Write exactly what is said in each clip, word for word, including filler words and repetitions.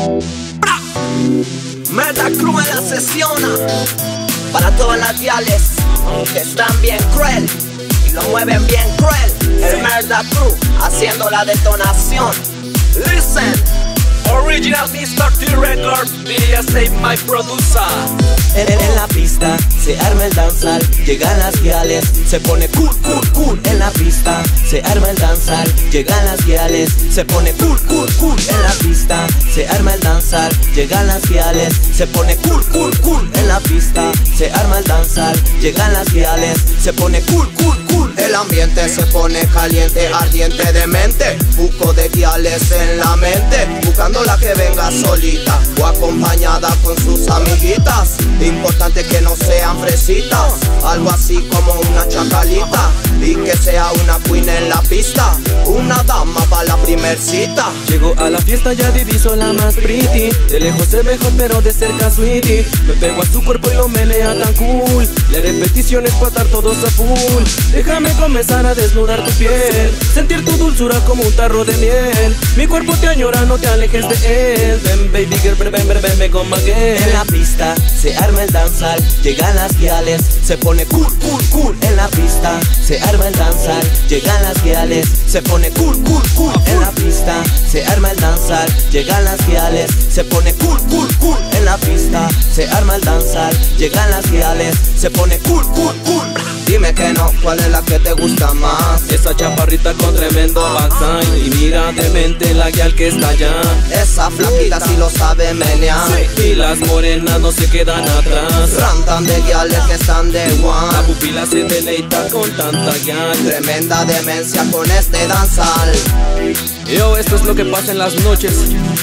Murder Crew en la sesión. Para todas las viales que están bien cruel y lo mueven bien cruel. El Murder Crew haciendo la detonación. Listen. Original mister T Records, D J Save My Producer. En, en la pista se arma el danzal, llegan las guiales, se pone cool, cool, cool. En la pista se arma el danzal, llegan las guiales, se pone cool, cool, cool. En la pista se arma el danzal, llegan las guiales, se pone cool, cool, cool. En la pista se arma el danzal, llegan las guiales, se pone cool, cool, cool. El ambiente se pone caliente, ardiente de mente. Buco de guiales en la mente, buscando la que venga solita o acompañada con sus amiguitas. Importante que no sean fresitas, algo así como una chacalita, y que sea una queen en la pista, una dama para la primer cita. Llego a la fiesta, ya diviso la más pretty. De lejos se ve hot, pero de cerca sweetie. Me pego a su cuerpo y lo menea tan cool. Le haré peticiones para estar todos a full. Déjame comenzar a desnudar tu piel, sentir tu dulzura como un tarro de miel. Mi cuerpo te añora, no te alejes de él. Ven baby girl, ven, ven, ven, ven, ven con again. En la pista se arma el danzal, llegan las guiales, se pone cool, cool, cool. En la pista se arma el danzal, llegan las guiales, se pone cool, cool, cool. En la pista se arma el danzal, llegan las guiales, se pone cool, cool, cool. En la pista se arma el danzal, llegan las guiales, se pone cool, cool, cool. Dime que no, ¿cuál es la que te gusta más? Esa chaparrita con tremendo backside, y mira de mente la guial que está allá. Esa flaquita si lo sabe menear, sí. Y las morenas no se quedan atrás, rantan de guiales que están de one. La pupila se deleita con tanta guial. Tremenda demencia con este danzal. Yo, esto es lo que pasa en las noches.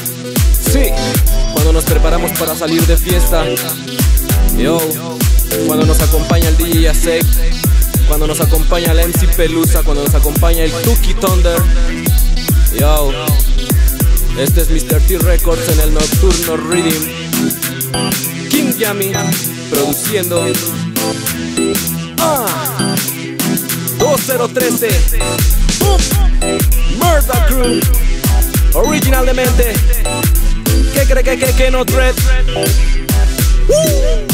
Sí, cuando nos preparamos para salir de fiesta. Yo, cuando nos acompaña el D J Sek, cuando nos acompaña el M C Pelusa, cuando nos acompaña el Tuki Thunder. Yo, este es mister T Records en el Nocturno Rhythm. King Yami produciendo. Ah, dos cero trece. Murder Crew, original de mente. ¿Qué cree que que que no dread? Woo.